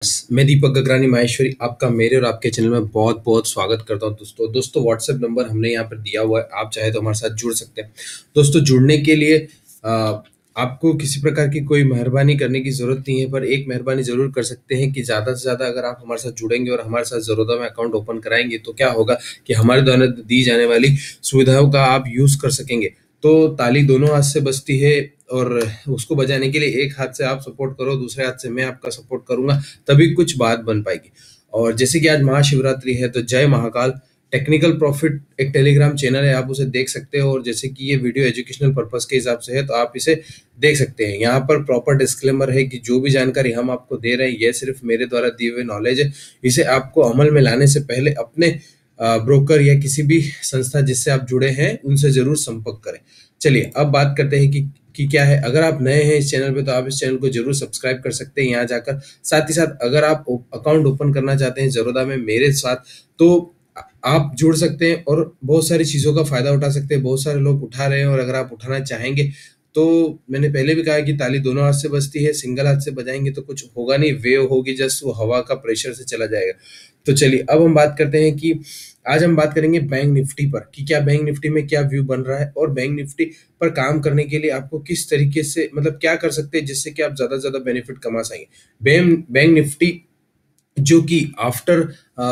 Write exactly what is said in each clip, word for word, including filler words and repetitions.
मैं दीपक गाग्रानी माहेश्वरी आपका मेरे और आपके चैनल में बहुत बहुत स्वागत करता हूं। दोस्तों दोस्तों व्हाट्सएप नंबर हमने यहाँ पर दिया हुआ है, आप चाहे तो हमारे साथ जुड़ सकते हैं। दोस्तों जुड़ने के लिए आ, आपको किसी प्रकार की कोई मेहरबानी करने की जरूरत नहीं है, पर एक मेहरबानी जरूर कर सकते हैं कि ज़्यादा से ज़्यादा अगर आप हमारे साथ जुड़ेंगे और हमारे साथ ज़रूरत में अकाउंट ओपन कराएंगे तो क्या होगा कि हमारे द्वारा दी जाने वाली सुविधाओं का आप यूज़ कर सकेंगे। तो ताली दोनों हाथ से बजती है और उसको बजाने के लिए एक हाथ से आप सपोर्ट करो, दूसरे हाथ से मैं आपका सपोर्ट करूंगा, तभी कुछ बात बन पाएगी। और जैसे कि आज महाशिवरात्रि है तो जय महाकाल टेक्निकल प्रॉफिट एक टेलीग्राम चैनल है, आप उसे देख सकते हो। और जैसे कि ये वीडियो एजुकेशनल पर्पस के हिसाब से है तो आप इसे देख सकते हैं। यहाँ पर प्रॉपर डिस्क्लेमर है कि जो भी जानकारी हम आपको दे रहे हैं ये सिर्फ मेरे द्वारा दिए हुए नॉलेज है। इसे आपको अमल में लाने से पहले अपने ब्रोकर या किसी भी संस्था जिससे आप जुड़े हैं उनसे जरूर संपर्क करें। चलिए अब बात करते हैं कि कि क्या है। अगर आप नए हैं इस चैनल पे तो आप इस चैनल को जरूर सब्सक्राइब कर सकते हैं यहाँ जाकर। साथ ही साथ अगर आप अकाउंट ओपन करना चाहते हैं ज़रोदा में मेरे साथ तो आप जुड़ सकते हैं और बहुत सारी चीज़ों का फायदा उठा सकते हैं। बहुत सारे लोग उठा रहे हैं और अगर आप उठाना चाहेंगे तो मैंने पहले भी कहा कि ताली दोनों हाथ से बजती है, सिंगल हाथ से बजाएंगे तो कुछ होगा नहीं, वेव होगी, जस्ट वो हवा का प्रेशर से चला जाएगा। तो चलिए अब हम बात करते हैं कि आज हम बात करेंगे बैंक निफ्टी पर कि क्या बैंक निफ्टी में क्या व्यू बन रहा है और बैंक निफ्टी पर काम करने के लिए आपको किस तरीके से मतलब क्या कर सकते हैं जिससे कि आप ज्यादा से ज्यादा बेनिफिट कमा सकें। बैंक बैंक निफ्टी जो कि आफ्टर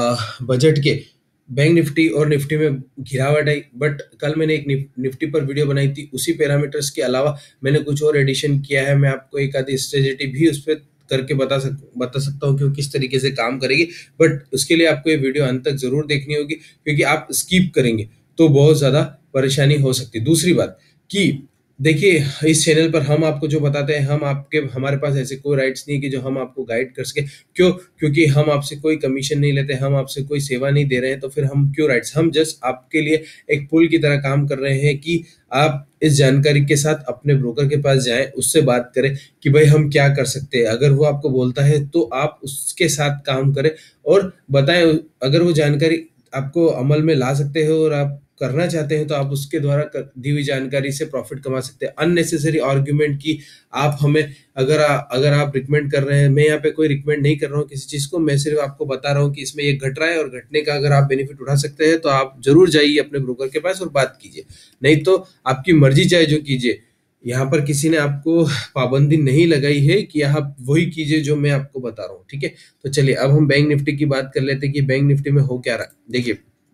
बजट के बैंक निफ्टी और निफ्टी में गिरावट आई, बट कल मैंने एक निफ्टी पर वीडियो बनाई थी, उसी पैरामीटर्स के अलावा मैंने कुछ और एडिशन किया है। मैं आपको एक आधी स्ट्रेटेजी भी उस पर करके बता सक बता सकता हूँ कि वो किस तरीके से काम करेगी, बट उसके लिए आपको ये वीडियो अंत तक जरूर देखनी होगी क्योंकि आप स्किप करेंगे तो बहुत ज़्यादा परेशानी हो सकती है। दूसरी बात कि देखिए इस चैनल पर हम आपको जो बताते हैं, हम आपके हमारे पास ऐसे कोई राइट्स नहीं है कि जो हम आपको गाइड कर सके। क्यों? क्योंकि हम आपसे कोई कमीशन नहीं लेते, हम आपसे कोई सेवा नहीं दे रहे हैं, तो फिर हम क्यों राइट्स। हम जस्ट आपके लिए एक पुल की तरह काम कर रहे हैं कि आप इस जानकारी के साथ अपने ब्रोकर के पास जाएं, उससे बात करें कि भाई हम क्या कर सकते हैं। अगर वो आपको बोलता है तो आप उसके साथ काम करें और बताएं। अगर वो जानकारी आपको अमल में ला सकते हो और आप करना चाहते हैं तो आप उसके द्वारा दी हुई जानकारी से प्रॉफिट कमा सकते हैं। अननेसेसरी आर्ग्यूमेंट की आप हमें अगर आ, अगर आप रिकमेंड कर रहे हैं, मैं यहाँ पे कोई रिकमेंड नहीं कर रहा हूँ किसी चीज़ को, मैं सिर्फ आपको बता रहा हूँ कि इसमें ये घट रहा है और घटने का अगर आप बेनिफिट उठा सकते हैं तो आप जरूर जाइए अपने ब्रोकर के पास और बात कीजिए, नहीं तो आपकी मर्जी चाहे जो कीजिए। यहाँ पर किसी ने आपको पाबंदी नहीं लगाई है कि आप वही कीजिए जो मैं आपको बता रहा हूँ, ठीक है। तो चलिए अब हम बैंक निफ्टी की बात कर लेते हैं कि बैंक निफ्टी में हो क्या रहा। देखिए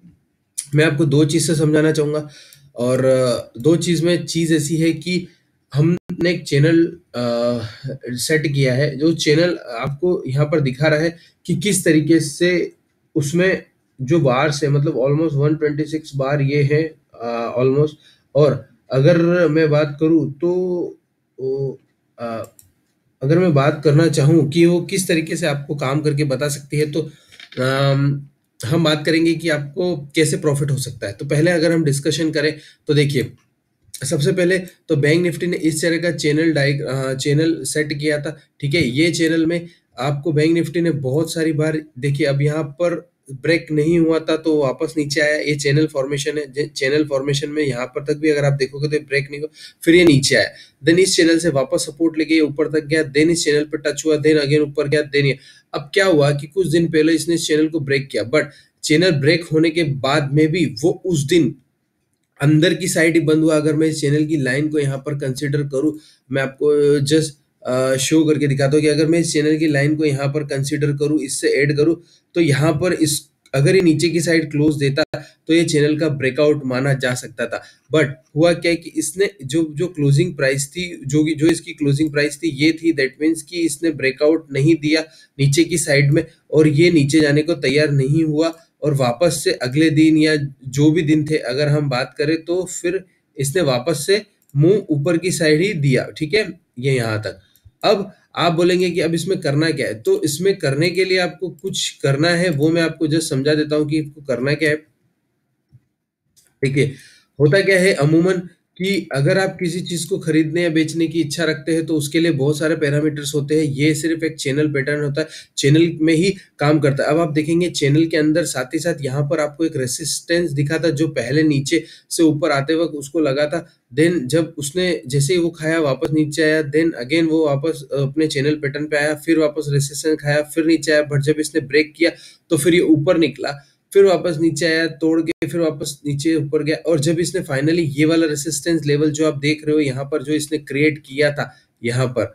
मैं आपको दो चीज़ से समझाना चाहूँगा और दो चीज़ में चीज़ ऐसी है कि हमने एक चैनल सेट किया है, जो चैनल आपको यहाँ पर दिखा रहा है कि किस तरीके से उसमें जो बार से मतलब ऑलमोस्ट वन ट्वेंटी सिक्स बार ये है ऑलमोस्ट। और अगर मैं बात करूँ तो आ, अगर मैं बात करना चाहूँ कि वो किस तरीके से आपको काम करके बता सकती है तो आ, हम बात करेंगे कि आपको कैसे प्रॉफिट हो सकता है। तो पहले अगर हम डिस्कशन करें तो देखिए सबसे पहले तो बैंक निफ्टी ने इस तरह का चैनल डाइग चैनल सेट किया था, ठीक है। ये चैनल में आपको बैंक निफ्टी ने बहुत सारी बार देखिए, अब यहाँ पर ब्रेक नहीं हुआ था तो वापस नीचे आया। ये चैनल फॉर्मेशन है, चैनल फॉर्मेशन में यहाँ पर तक भी अगर आप देखोगे तो ब्रेक नहीं हुआ, फिर ये नीचे आया, देन इस चैनल से वापस सपोर्ट लेके ऊपर तक गया, देन इस चैनल पर टच हुआ, देन अगेन ऊपर गया, देन ये। अब क्या हुआ कि कुछ दिन पहले इसने इस चैनल को ब्रेक किया, बट चैनल ब्रेक होने के बाद में भी वो उस दिन अंदर की साइड ही बंद हुआ। अगर मैं इस चैनल की लाइन को यहाँ पर कंसिडर करूँ, मैं आपको जस्ट शो करके दिखाता हूँ कि अगर मैं इस चैनल की लाइन को यहाँ पर कंसिडर करूँ, इससे ऐड करूँ तो यहाँ पर इस अगर ये नीचे की साइड क्लोज देता तो ये चैनल का ब्रेकआउट माना जा सकता था। बट हुआ क्या कि इसने जो जो क्लोजिंग प्राइस थी, जो जो इसकी क्लोजिंग प्राइस थी ये थी, दैट मीन्स कि इसने ब्रेकआउट नहीं दिया नीचे की साइड में और ये नीचे जाने को तैयार नहीं हुआ और वापस से अगले दिन या जो भी दिन थे अगर हम बात करें तो फिर इसने वापस से मुंह ऊपर की साइड ही दिया, ठीक है, ये यहाँ तक। अब आप बोलेंगे कि अब इसमें करना क्या है, तो इसमें करने के लिए आपको कुछ करना है, वो मैं आपको जस्ट समझा देता हूँ कि आपको करना क्या है। ठीक है, होता क्या है अमूमन कि अगर आप किसी चीज़ को खरीदने या बेचने की इच्छा रखते हैं तो उसके लिए बहुत सारे पैरामीटर्स होते हैं। ये सिर्फ एक चैनल पैटर्न होता है, चैनल में ही काम करता है। अब आप देखेंगे चैनल के अंदर साथ ही साथ यहाँ पर आपको एक रेसिस्टेंस दिखा था जो पहले नीचे से ऊपर आते वक्त उसको लगा था। देन जब उसने जैसे ही वो खाया वापस नीचे आया, देन अगेन वो वापस अपने चैनल पैटर्न पे आया, फिर वापस रेसिस्टेंस खाया, फिर नीचे आया, बट जब इसने ब्रेक किया तो फिर ये ऊपर निकला, फिर वापस नीचे आया, तोड़ के फिर वापस नीचे ऊपर गया। और जब इसने फाइनली ये वाला रेसिस्टेंस लेवल जो आप देख रहे हो यहाँ पर, जो इसने क्रिएट किया था यहाँ पर,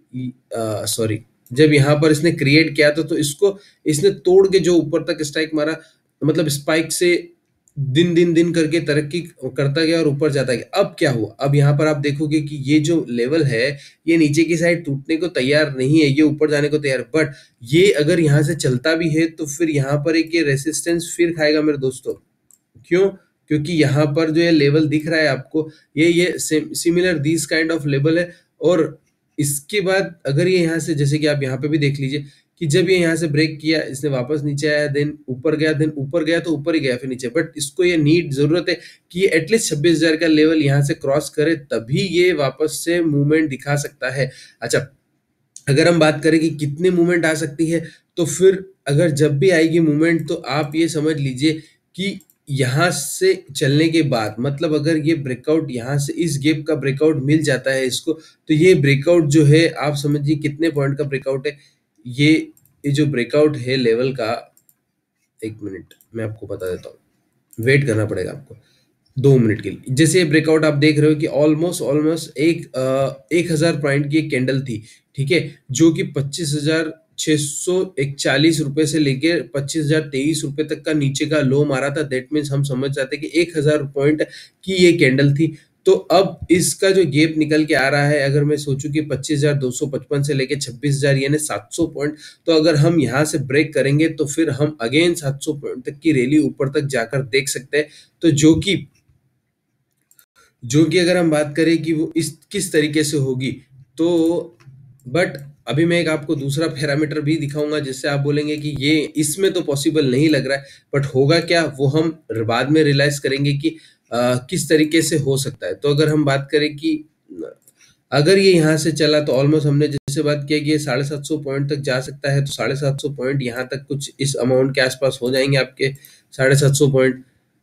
सॉरी, जब यहाँ पर इसने क्रिएट किया था तो इसको इसने तोड़ के जो ऊपर तक स्ट्राइक मारा, मतलब स्पाइक से दिन दिन दिन करके तरक्की करता गया और ऊपर जाता गया। अब क्या हुआ, अब यहाँ पर आप देखोगे कि ये जो लेवल है ये नीचे की साइड टूटने को तैयार नहीं है, ये ऊपर जाने को तैयार है। बट ये अगर यहाँ से चलता भी है तो फिर यहाँ पर एक ये रेसिस्टेंस फिर खाएगा मेरे दोस्तों। क्यों? क्योंकि यहाँ पर जो ये लेवल दिख रहा है आपको, ये ये similar this kind of level है। और इसके बाद अगर ये यहाँ से, जैसे कि आप यहाँ पे भी देख लीजिए कि जब ये यहाँ से ब्रेक किया, इसने वापस नीचे आया, देन ऊपर गया, देन ऊपर गया तो ऊपर ही गया फिर नीचे। बट इसको ये नीड जरूरत है कि ये एटलीस्ट छब्बीस हजार का लेवल यहाँ से क्रॉस करे, तभी ये वापस से मूवमेंट दिखा सकता है। अच्छा, अगर हम बात करें कि कितने मूवमेंट आ सकती है, तो फिर अगर जब भी आएगी मूवमेंट तो आप ये समझ लीजिए कि यहाँ से चलने के बाद, मतलब अगर ये ब्रेकआउट यहाँ से इस गैप का ब्रेकआउट मिल जाता है इसको, तो ये ब्रेकआउट जो है आप समझिए कितने पॉइंट का ब्रेकआउट है। ये ये जो ब्रेकआउट है लेवल का, एक मिनट मैं आपको बता देता हूँ, वेट करना पड़ेगा आपको दो मिनट के लिए। जैसे ये ब्रेकआउट आप देख रहे हो कि ऑलमोस्ट ऑलमोस्ट एक एक हजार पॉइंट की एक कैंडल थी, ठीक है, जो कि पच्चीस हजार छह सौ इकतालीस रुपए से लेकर पच्चीस हजार तेईस रुपए तक का नीचे का लो मारा था। दैट मीन्स हम समझ जाते कि एक हजार पॉइंट की ये कैंडल थी। तो अब इसका जो गैप निकल के आ रहा है, अगर मैं सोचूं कि पच्चीस हजार दो सौ पचपन से लेके छब्बीस हजार यानी सात सौ पॉइंट, तो अगर हम यहाँ से ब्रेक करेंगे तो फिर हम अगेन सात सौ पॉइंट तक की रैली ऊपर तक जाकर देख सकते हैं। तो जो कि जो कि अगर हम बात करें कि वो इस किस तरीके से होगी, तो बट अभी मैं एक आपको दूसरा पैरामीटर भी दिखाऊंगा जिससे आप बोलेंगे कि ये इसमें तो पॉसिबल नहीं लग रहा है, बट होगा क्या वो हम बाद में रियलाइज करेंगे कि आ, किस तरीके से हो सकता है। तो अगर हम बात करें कि अगर ये यहाँ से चला तो ऑलमोस्ट हमने जैसे बात किया कि ये साढ़े सात सौ पॉइंट तक जा सकता है, तो साढ़े सात सौ पॉइंट यहाँ तक कुछ इस अमाउंट के आसपास हो जाएंगे आपके साढ़े सात सौ पॉइंट।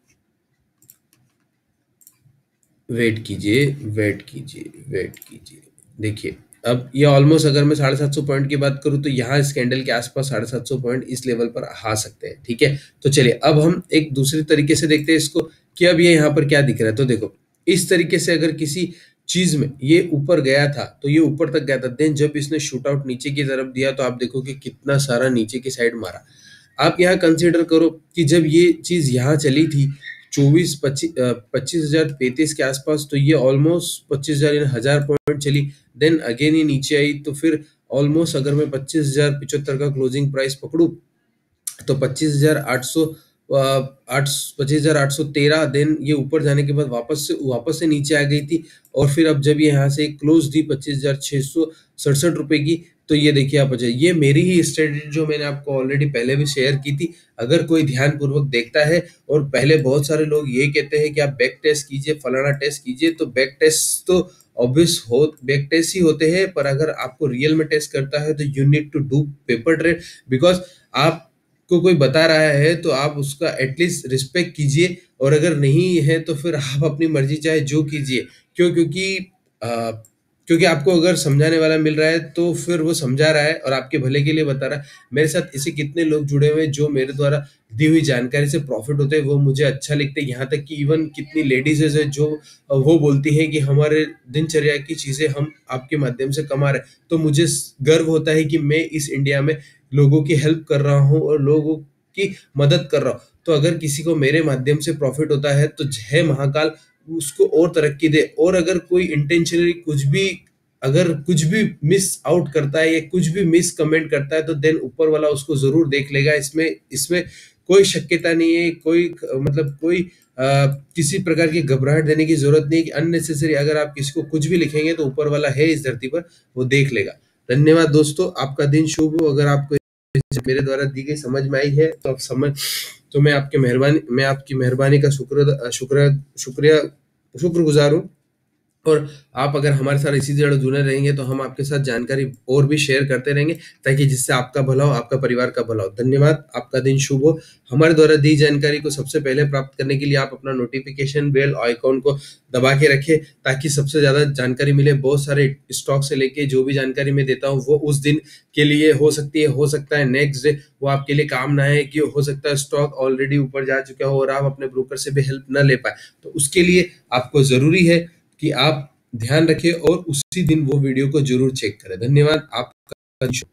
वेट कीजिए वेट कीजिए वेट कीजिए देखिए, अब ये ऑलमोस्ट अगर मैं साढ़े सात सौ पॉइंट की बात करूं तो यहाँ इस कैंडल के आसपास साढ़े सात सौ पॉइंट इस लेवल पर आ सकते हैं, ठीक है। तो चलिए अब हम एक दूसरे तरीके से देखते हैं इसको कि अब ये यहाँ पर क्या दिख रहा है। तो देखो इस तरीके से अगर किसी चीज में ये ऊपर गया था तो ये ऊपर तक गया था, देन जब इसने शूट आउट नीचे की तरफ दिया तो आप देखो कि कितना सारा नीचे की साइड मारा। आप यहाँ कंसीडर करो कि जब ये चीज यहाँ चली थी चौबीस पच्चीस पच्चीस हजार पैंतीस के आसपास, तो ये ऑलमोस्ट पच्चीस हजार यानी हजार पॉइंट चली, देन अगेन ये नीचे आई, तो फिर ऑलमोस्ट अगर मैं पच्चीस हजार पिछहत्तर का क्लोजिंग प्राइस पकड़ू तो पच्चीस हजार आठ सौ आठ पच्चीस हजार आठ सौ तेरह, देन ये ऊपर जाने के बाद वापस से वापस से नीचे आ गई थी। और फिर अब जब ये यहाँ से क्लोज दी पच्चीस हजार छह सौ सड़सठ रुपए की, तो ये देखिए आप, ये मेरी ही स्ट्रेटेजी जो मैंने आपको ऑलरेडी पहले भी शेयर की थी। अगर कोई ध्यान पूर्वक देखता है, और पहले बहुत सारे लोग ये कहते हैं कि आप बैक टेस्ट कीजिए, फलाना टेस्ट कीजिए, तो बैक टेस्ट तो ऑब्वियस हो बैक टेस्ट ही होते हैं, पर अगर आपको रियल में टेस्ट करता है तो you need to do paper trade, because आप को कोई बता रहा है तो आप उसका एटलीस्ट रिस्पेक्ट कीजिए, और अगर नहीं है तो फिर आप अपनी मर्जी चाहे जो कीजिए। क्यों? क्योंकि आ, क्योंकि आपको अगर समझाने वाला मिल रहा है तो फिर वो समझा रहा है और आपके भले के लिए बता रहा है। मेरे साथ ऐसे कितने लोग जुड़े हुए हैं जो मेरे द्वारा दी हुई जानकारी से प्रॉफिट होते हैं, वो मुझे अच्छा लिखते हैं। यहाँ तक कि इवन कितनी लेडीज है जो वो बोलती हैं कि हमारे दिनचर्या की चीजें हम आपके माध्यम से कमा रहे हैं। तो मुझे गर्व होता है कि मैं इस इंडिया में लोगों की हेल्प कर रहा हूँ और लोगों की मदद कर रहा हूँ। तो अगर किसी को मेरे माध्यम से प्रॉफिट होता है तो जय महाकाल उसको और तरक्की दे। और अगर कोई इंटेंशनली कुछ भी अगर कुछ भी मिस आउट करता है या कुछ भी मिस कमेंट करता है तो देन ऊपर वाला उसको जरूर देख लेगा। इसमें इसमें कोई शक्यता नहीं है, कोई मतलब कोई आ, किसी प्रकार की घबराहट देने की जरूरत नहीं है कि अननेसेसरी अगर आप किसी को कुछ भी लिखेंगे तो ऊपर वाला है इस धरती पर, वो देख लेगा। धन्यवाद दोस्तों, आपका दिन शुभ हो। अगर आपको मेरे द्वारा दी गई समझ में आई है तो आप समझ तो मैं आपके मेहरबानी मैं आपकी मेहरबानी का शुक्र शुक्र शुक्रिया शुक्रगुजार हूँ। और आप अगर हमारे साथ इसी तरह जुड़े रहेंगे तो हम आपके साथ जानकारी और भी शेयर करते रहेंगे, ताकि जिससे आपका भला हो, आपका परिवार का भला हो। धन्यवाद, आपका दिन शुभ हो। हमारे द्वारा दी जानकारी को सबसे पहले प्राप्त करने के लिए आप अपना नोटिफिकेशन बेल आइकॉन को दबा के रखें, ताकि सबसे ज्यादा जानकारी मिले। बहुत सारे स्टॉक से लेके जो भी जानकारी मैं देता हूँ वो उस दिन के लिए हो सकती है, हो सकता है नेक्स्ट डे वो आपके लिए काम ना है, कि हो सकता है स्टॉक ऑलरेडी ऊपर जा चुका हो और आप अपने ब्रोकर से भी हेल्प ना ले पाए। तो उसके लिए आपको जरूरी है कि आप ध्यान रखें और उसी दिन वो वीडियो को जरूर चेक करें। धन्यवाद, आपका